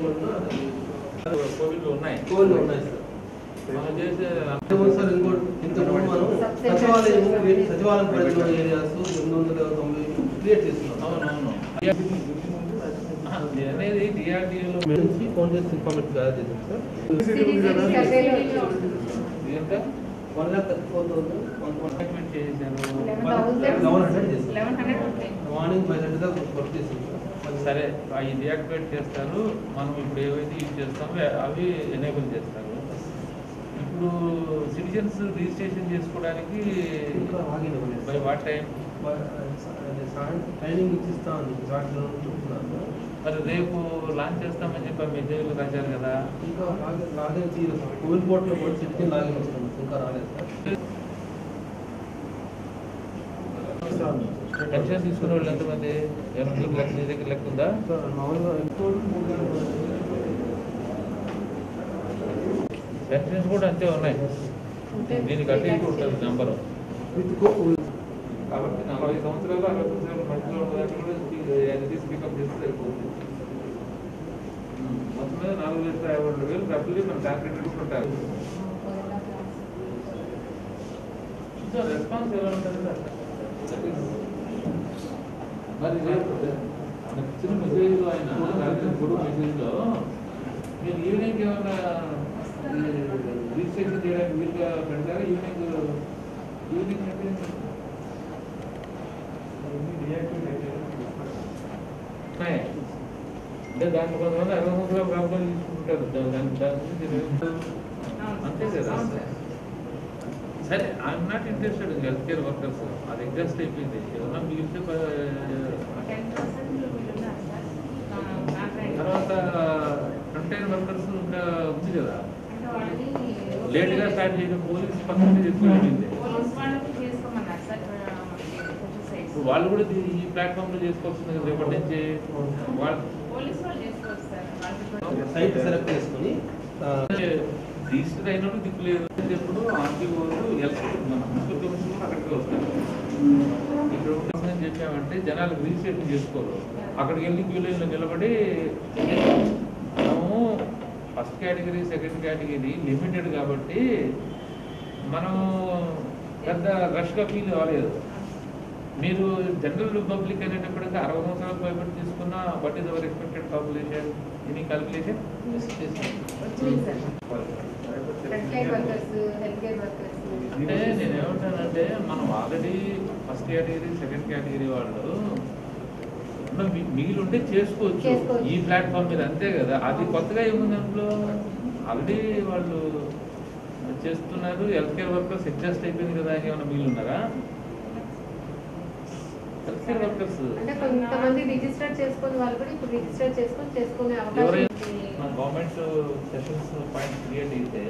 కోవిడ్లు ఉన్నాయి సార్ మనం చేసే సార్ ఇంకోటి ఇంతకుముందు మనం సచివాలయం పరిధిలో ఏరియాస్ 890 క్రియేట్ చేస్తున్నాం. అవునవును అనేది డిఆర్డీఏలో ఫోన్ చేసి ఇన్ఫర్మేషన్ తయారు చేశాం సార్. ఎంత 1,34,000 చేశాను మార్నింగ్ 500 దాకా వర్క్ చేసింది సార్. సరే అవి డియాక్టివేట్ చేస్తారు. మనం ఇప్పుడు ఏవైతే యూజ్ చేస్తామో అవి ఎనేబుల్ చేస్తారు. ఇప్పుడు సిటిజన్స్ రిజిస్ట్రేషన్ చేసుకోవడానికి బై వాట్ టైం ట్రైనింగ్ ఇచ్చిస్తాను చెప్తున్నాను. మరి రేపు లాంచ్ చేస్తామని చెప్పి మెసేజ్లు రాశారు కదా. ఇంకా లాగిన్ తీరు సార్. కోవిడ్ పోర్టల్ కూడా సిటిజన్ లాగిన్ వస్తుంది ఇంకా రాలేదు సార్. పెన్షన్ తీసుకునే వాళ్ళు ఎంతమంది? నీ దగ్గర లెక్క ఉందా? పెన్షన్స్ కూడా అంతే ఉన్నాయి. దీనికి అటు ఇటు ఉంటుంది నెంబరు. కాబట్టి 40 సంవత్సరాలు 60 సంవత్సరాలు మధ్యలో ఉన్నదాన్ని కూడా పికప్ చేస్తే సరిపోతుంది. మొత్తం మీద 4,52,000 డబ్బులు మన కాంట్రాక్ట్ ఉంటారు. రెస్పాన్స్ ఎలా ఉంటుంది మరి చిన్న మెసేజ్లో ఆయన గురువు మెసేజ్లో మీరు ఈవినింగ్ ఏమైనా రిజిస్ట్రేషన్ చేయడానికి వీలుగా పెడతారా? ఈవినింగ్ అంటే దాంట్లో కొంతమంది 60 సంవత్సరాలు ప్రాబ్లం తీసుకుంటారు. దాని అంతే కదా. సరే I'm not interested in health care workers. అది ఎగ్జాస్ట్ అయిపోయింది. ఏమన్నా మిగిలితే తర్వాత ఫ్రంటైన్ వర్కర్స్ ఇంకా ఉంది కదా. లేట్గా స్టార్ట్ చేయడం పోలీస్ పర్సెంటేజ్ ఎక్కువ అయిపోయింది. వాళ్ళు కూడా ఈ ప్లాట్ఫామ్ లో చేసుకోవాల్సింది కదా రేపటి నుంచి. సైట్ సెలెక్ట్ చేసుకుని రిజిస్టర్ అయినప్పుడు దిక్కులేదు. ఎప్పుడు ఆర్టీఓలు మున్సిపల్ కమిషన్ అక్కడికి వస్తారు. ఇక్కడ ఉంటుందని చెప్పామంటే జనాలు రిజిస్ట్రేషన్ చేసుకోరు. అక్కడికి వెళ్ళి క్యూలైన్లో నిలబడి మనము first category second category limited కాబట్టి మనం పెద్ద రష్గా ఫీల్ అవ్వలేదు. మీరు జనరల్ పబ్లిక్ అనేటప్పటికీ 60 సంవత్సరాలు పైబడి తీసుకున్న what is our expected population? Any calculation? అంటే నేను ఏమంటానంటే మనం already first category second category వాళ్ళు మిగిలి ఉంటే చేసుకోవచ్చు ఈ ప్లాట్ఫామ్ మీద, అంతే కదా. అది కొత్తగా ఏముంది అందులో? ఆల్రెడీ వాళ్ళు చేస్తున్నారు. హెల్త్ కేర్ వర్కర్స్ అడ్జస్ట్ అయిపోయింది కదా. ఏమైనా మిగిలి ఉన్నారా? Health care workers government sessions point create అయితే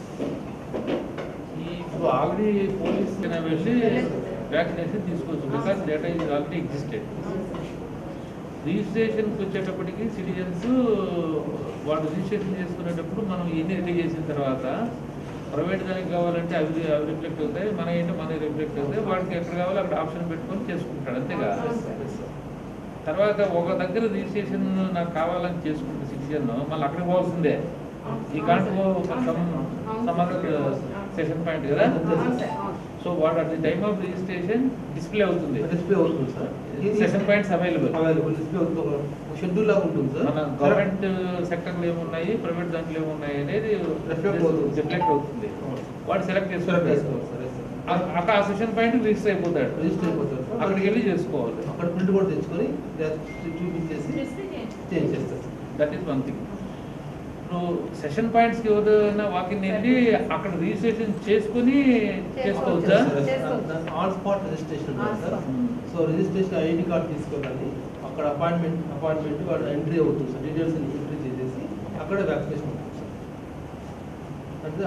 ఇప్పుడు ఆల్రెడీ పోలీస్ వెళ్ళి వ్యాక్సినేషన్ తీసుకోవచ్చు. Because data is already existed. రిజిస్ట్రేషన్కి వచ్చేటప్పటికి సిటిజన్స్ వాళ్ళు రిజిస్ట్రేషన్ చేసుకునేటప్పుడు మనం ఇన్ని రెడీ చేసిన తర్వాత ప్రైవేట్ దానికి కావాలంటే అవి రిఫ్లెక్ట్ అవుతాయి, మన ఏంటో మనకి రిఫ్లెక్ట్ అవుతాయి. వాటికి ఎక్కడ కావాలో అక్కడ ఆప్షన్ పెట్టుకొని చేసుకుంటాడు, అంతేగా. తర్వాత ఒక దగ్గర రిజిస్ట్రేషన్ నాకు కావాలని చేసుకుంటే సిటిజన్ మళ్ళీ అక్కడికి పోవాల్సిందే. ఈ can't some other session point కదా. So what at the time of registration display అవుతుంది sir. Session points available schedule లాగా ఉంటుంది సార్. మన గవర్నమెంట్ సెక్టర్లో ఏమున్నాయి, ప్రైవేట్ దాంట్లో ఏమున్నాయి అనేది రిఫ్లెక్ట్ అవుతుంది. వాడు సెలెక్ట్ చేసుకోవాలి. అక్కడ ఆ సెషన్ పాయింట్ రిజిస్టర్ అయిపోతాడు. అక్కడికి వెళ్ళి చేసుకోవాలి. అక్కడ ప్రింట్ కూడా తెచ్చుకొని చూపించేసి చేంజ్ చేస్తారు. That is one thing. ఇప్పుడు సెషన్ పాయింట్స్కి ఎవరైనా వాకింగ్ వెళ్ళి అక్కడ రిజిస్ట్రేషన్ చేసుకుని చేసుకోవచ్చా? On spot registration sir. So registration ID card తీసుకోవాలి. అక్కడ అపాయింట్మెంట్ వాడు ఎంట్రీ అవుతుంది సార్. డీటెయిల్స్ ఎంట్రీ చేసేసి అక్కడ వ్యాక్సినేషన్ ఉంటుంది సార్. అంటే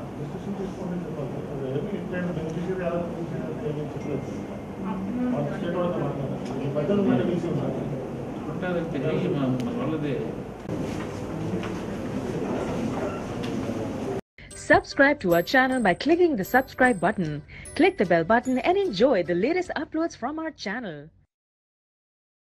వాళ్ళదే. Subscribe to our channel by clicking the subscribe button. Click the bell button and enjoy the latest uploads from our channel.